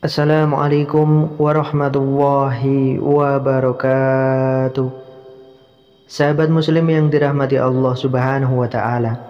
Assalamualaikum warahmatullahi wabarakatuh. Sahabat muslim yang dirahmati Allah subhanahu wa ta'ala,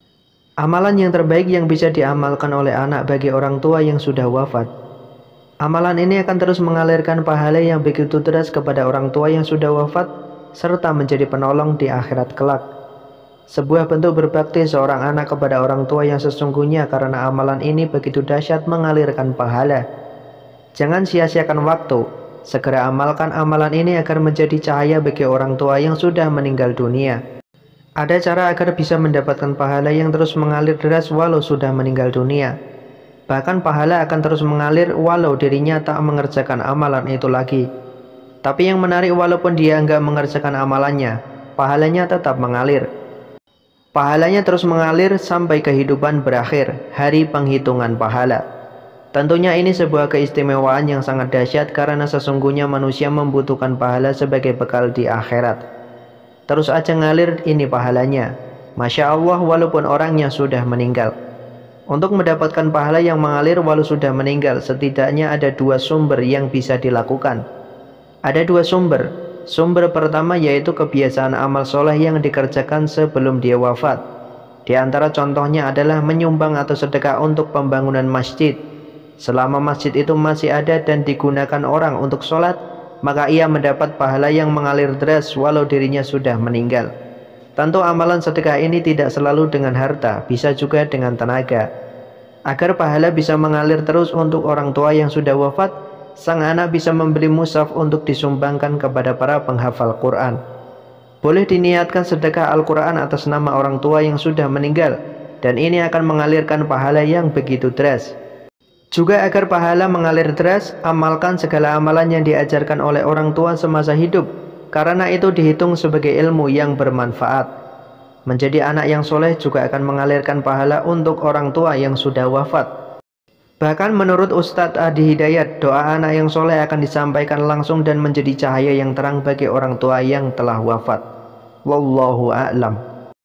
amalan yang terbaik yang bisa diamalkan oleh anak bagi orang tua yang sudah wafat. Amalan ini akan terus mengalirkan pahala yang begitu deras kepada orang tua yang sudah wafat, serta menjadi penolong di akhirat kelak. Sebuah bentuk berbakti seorang anak kepada orang tua yang sesungguhnya, karena amalan ini begitu dahsyat mengalirkan pahala. Jangan sia-siakan waktu, segera amalkan amalan ini agar menjadi cahaya bagi orang tua yang sudah meninggal dunia. Ada cara agar bisa mendapatkan pahala yang terus mengalir deras walau sudah meninggal dunia. Bahkan pahala akan terus mengalir walau dirinya tak mengerjakan amalan itu lagi. Tapi yang menarik, walaupun dia enggak mengerjakan amalannya, pahalanya tetap mengalir. Pahalanya terus mengalir sampai kehidupan berakhir, hari penghitungan pahala. Tentunya ini sebuah keistimewaan yang sangat dahsyat, karena sesungguhnya manusia membutuhkan pahala sebagai bekal di akhirat. Terus aja ngalir ini pahalanya. Masya Allah, walaupun orangnya sudah meninggal. Untuk mendapatkan pahala yang mengalir walau sudah meninggal, setidaknya ada dua sumber yang bisa dilakukan. Ada dua sumber. Sumber pertama yaitu kebiasaan amal soleh yang dikerjakan sebelum dia wafat. Di antara contohnya adalah menyumbang atau sedekah untuk pembangunan masjid. Selama masjid itu masih ada dan digunakan orang untuk sholat, maka ia mendapat pahala yang mengalir deras walau dirinya sudah meninggal. Tentu amalan sedekah ini tidak selalu dengan harta, bisa juga dengan tenaga. Agar pahala bisa mengalir terus untuk orang tua yang sudah wafat, sang anak bisa membeli mushaf untuk disumbangkan kepada para penghafal Quran. Boleh diniatkan sedekah Al-Quran atas nama orang tua yang sudah meninggal, dan ini akan mengalirkan pahala yang begitu deras. Juga agar pahala mengalir deras, amalkan segala amalan yang diajarkan oleh orang tua semasa hidup, karena itu dihitung sebagai ilmu yang bermanfaat. Menjadi anak yang soleh juga akan mengalirkan pahala untuk orang tua yang sudah wafat. Bahkan menurut Ustadz Adi Hidayat, doa anak yang soleh akan disampaikan langsung dan menjadi cahaya yang terang bagi orang tua yang telah wafat. Wallahu a'lam.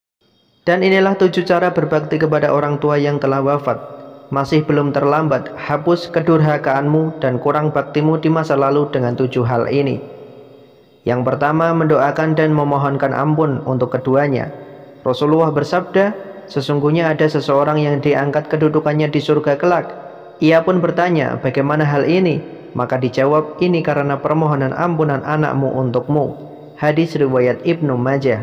Dan inilah 7 cara berbakti kepada orang tua yang telah wafat. Masih belum terlambat, hapus kedurhakaanmu dan kurang baktimu di masa lalu dengan 7 hal ini. Yang pertama, mendoakan dan memohonkan ampun untuk keduanya. Rasulullah bersabda, sesungguhnya ada seseorang yang diangkat kedudukannya di surga kelak. Ia pun bertanya, bagaimana hal ini? Maka dijawab, ini karena permohonan ampunan anakmu untukmu. Hadis riwayat Ibnu Majah.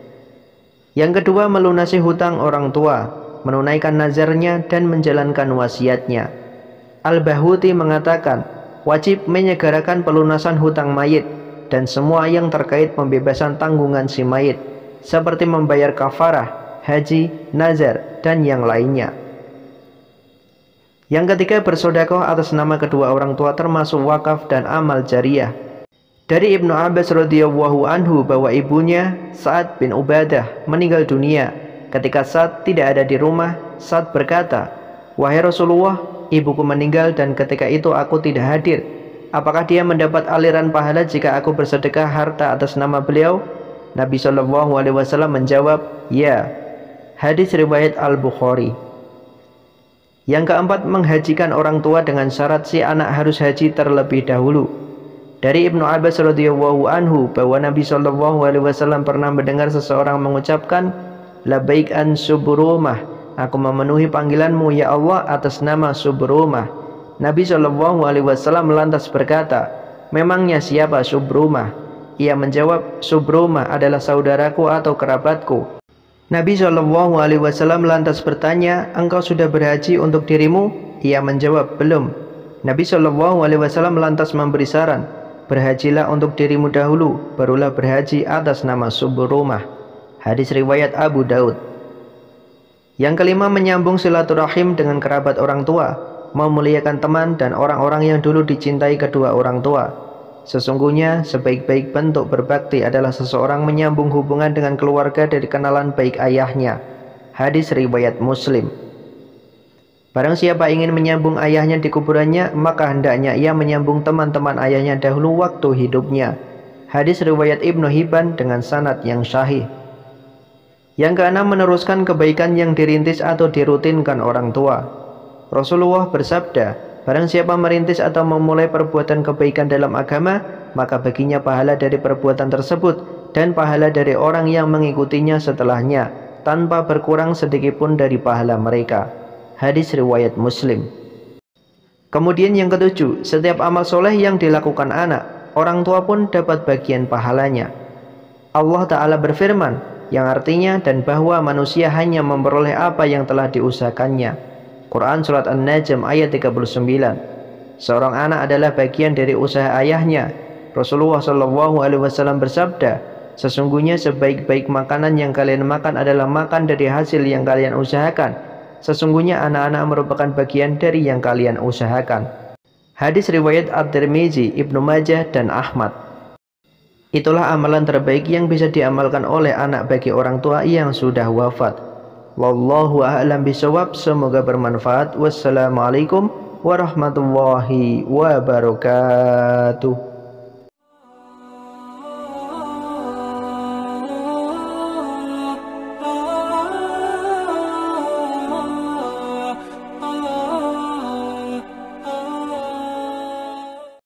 Yang kedua, melunasi hutang orang tua, menunaikan nazarnya dan menjalankan wasiatnya. Al-Bahuti mengatakan, wajib menyegerakan pelunasan hutang mayit dan semua yang terkait pembebasan tanggungan si mayit, seperti membayar kafarah, haji, nazar, dan yang lainnya. Yang ketiga, bersedekah atas nama kedua orang tua termasuk wakaf dan amal jariyah. Dari Ibnu Abbas radhiyallahu anhu bahwa ibunya Sa'ad bin Ubadah meninggal dunia. Ketika Sa'ad tidak ada di rumah, Sa'ad berkata, wahai Rasulullah, ibuku meninggal dan ketika itu aku tidak hadir. Apakah dia mendapat aliran pahala jika aku bersedekah harta atas nama beliau? Nabi SAW menjawab, ya. Hadis riwayat Al-Bukhari. Yang keempat, menghajikan orang tua dengan syarat si anak harus haji terlebih dahulu. Dari Ibnu Abbas radhiyallahu anhu bahwa Nabi SAW pernah mendengar seseorang mengucapkan, Labaik an Subrumah, aku memenuhi panggilanmu ya Allah atas nama Subrumah. Nabi SAW lantas berkata, memangnya siapa Subrumah? Ia menjawab, Subrumah adalah saudaraku atau kerabatku. Nabi SAW lantas bertanya, engkau sudah berhaji untuk dirimu? Ia menjawab, belum. Nabi SAW lantas memberi saran, berhajilah untuk dirimu dahulu, barulah berhaji atas nama Subrumah. Hadis riwayat Abu Daud. Yang kelima, menyambung silaturahim dengan kerabat orang tua, memuliakan teman dan orang-orang yang dulu dicintai kedua orang tua. Sesungguhnya sebaik-baik bentuk berbakti adalah seseorang menyambung hubungan dengan keluarga dari kenalan baik ayahnya. Hadis riwayat Muslim. Barang siapa ingin menyambung ayahnya di kuburannya, maka hendaknya ia menyambung teman-teman ayahnya dahulu waktu hidupnya. Hadis riwayat Ibnu Hibban dengan sanad yang sahih. Yang keenam, meneruskan kebaikan yang dirintis atau dirutinkan orang tua. Rasulullah bersabda, Barang siapa merintis atau memulai perbuatan kebaikan dalam agama, maka baginya pahala dari perbuatan tersebut dan pahala dari orang yang mengikutinya setelahnya, tanpa berkurang sedikitpun dari pahala mereka. Hadis riwayat Muslim. Kemudian yang ketujuh, setiap amal soleh yang dilakukan anak, orang tua pun dapat bagian pahalanya. Allah Ta'ala berfirman, yang artinya dan bahwa manusia hanya memperoleh apa yang telah diusahakannya. Quran Surat An-Najm ayat 39. Seorang anak adalah bagian dari usaha ayahnya. Rasulullah SAW bersabda, sesungguhnya sebaik-baik makanan yang kalian makan adalah makan dari hasil yang kalian usahakan. Sesungguhnya anak-anak merupakan bagian dari yang kalian usahakan. Hadis riwayat At-Tirmizi, Ibnu Majah, dan Ahmad. Itulah amalan terbaik yang bisa diamalkan oleh anak bagi orang tua yang sudah wafat. Wallahu a'lam bishawab. Semoga bermanfaat. Wassalamualaikum warahmatullahi wabarakatuh.